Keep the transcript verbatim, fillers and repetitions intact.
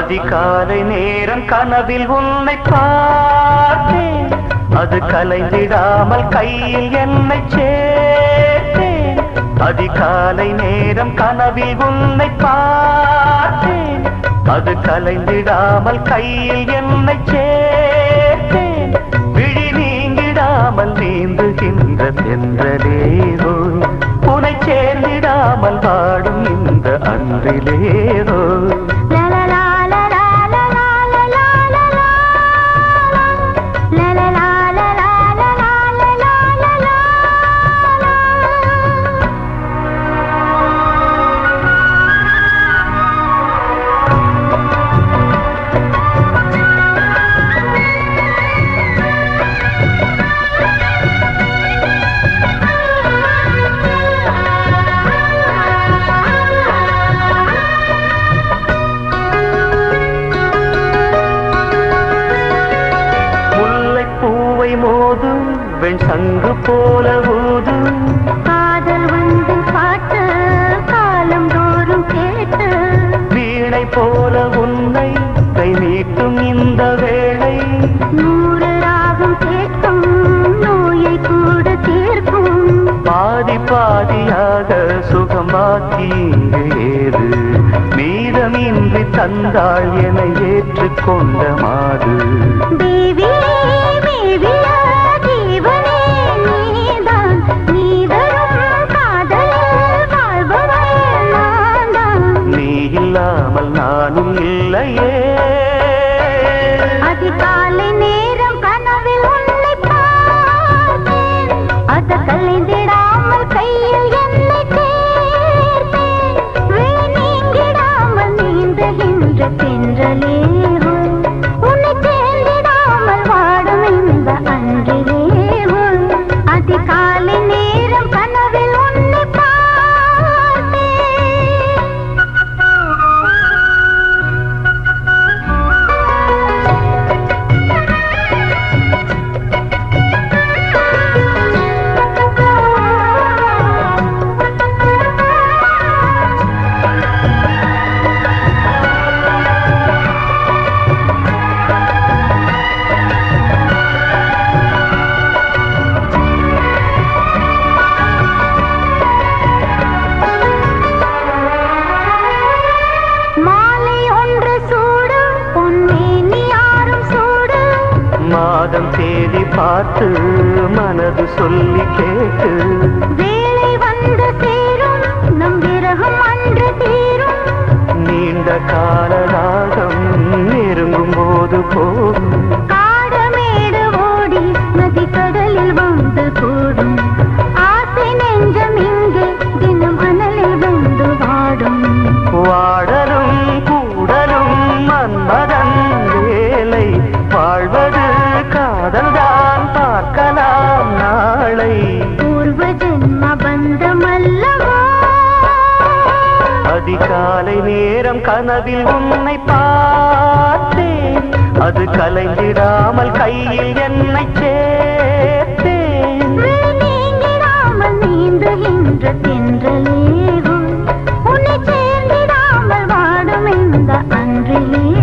அதிகாலை நேரம் கனவில் உன்னை பார்த்தேன், அது கலைந்திடாமல் கையில் என்னை சேர்த்தேன். அதிகாலை நேரம் கனவில் உன்னை பார்த்தேன், அது கலைந்திடாமல் கையில் என்னை சேர்த்தேன். விழி நீங்கிடாமல் நீந்துகின்ற தென்றலேரோ, உனை சேர்ந்திடாமல் வாடும் இந்த அன்றிலேரோ. மோதும் வெண் சங்கு போல ஊதும் காதல் வந்து பாட்டு காலம் தோறும் கேட்டு, வீணை போல உன்னை கை நீட்டும் இந்த வேளை, நூறு ராகம் கேட்கும் நோயை கூட தீர்க்கும். பாதி பாதியாக சுகமாக்கி ஏறு, மீதமின்றி தந்தாள் என ஏற்றுக்கொண்ட மாது. தேவி இல்லாமல் நானும் இல்லையே. அதிகாலை நேரம் கனவில் உன்னை பார்த்தேன், அது கலைந்திடாமல் கையில் என்னை சேர்த்தேன். விழி நீங்கிடாமல் நீந்துகின்ற தென்றலேவோ, உன்னை சேர்ந்திடாமல் வாடும் இந்த அன்றிலேவோ. அதிகாலை நேரம் கனவில் உன்னை பார்த்தேன். மாதம் தேதி பார்த்து மனது சொல்லி கேட்டு, வேலை வந்து சேரும் நம் விரகம் அன்று தீரும். நீண்ட கால ராகம் நெருங்கும் போது போகும், காடமேடு ஓடி நதி கடலில் வந்து கூடும். ஆசை நெஞ்சம் இங்கே தினம் அனலில் வந்து வாடும். வாடலும் கூடலும் மன்மதன் வேலை, வாழ்வது காதல்தான் பார்க்கலாம் நாளை. பூர்வ ஜென்ம பந்தம் அல்லவா. அதிகாலை நேரம் கனவில் உன்னை பார்த்தேன், அது கலைந்திடாமல் கையில் என்னை சேர்த்தேன். நீங்கிடாமல் நீந்துகின்ற தென்றலேவோ, உன்னை சேர்ந்திடாமல் வாடும் இந்த அன்றிலே.